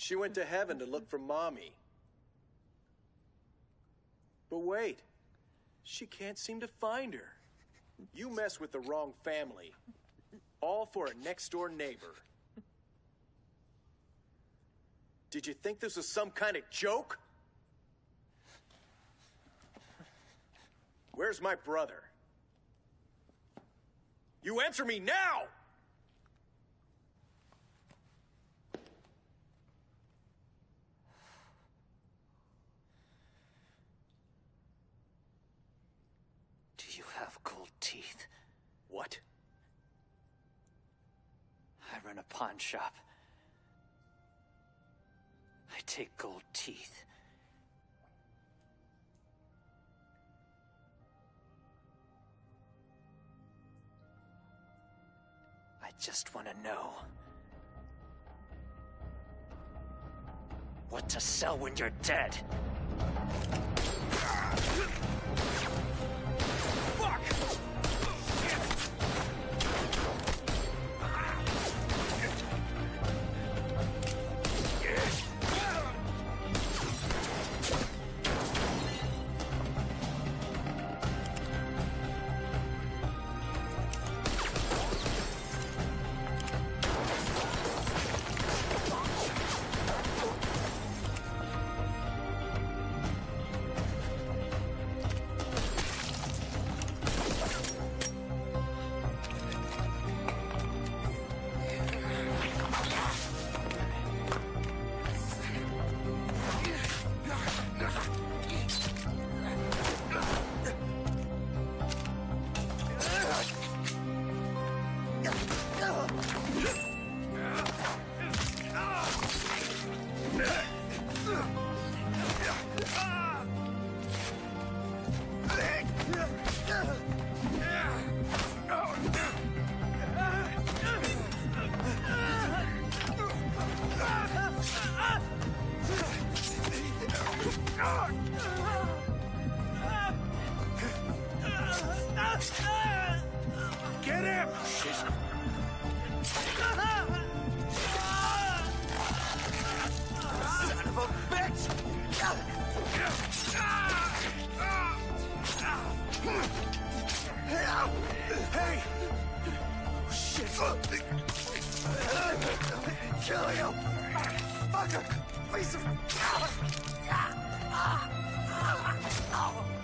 She went to heaven to look for Mommy. But wait, she can't seem to find her. You mess with the wrong family. All for a next-door neighbor. Did you think this was some kind of joke? Where's my brother? You answer me now! Do you have gold teeth? What? I run a pawn shop. I take gold teeth. I just want to know what to sell when you're dead. Fuck! Get him! Shit. Son of a bitch! Hey! Oh, shit! Kill you! Fucker! Piece of...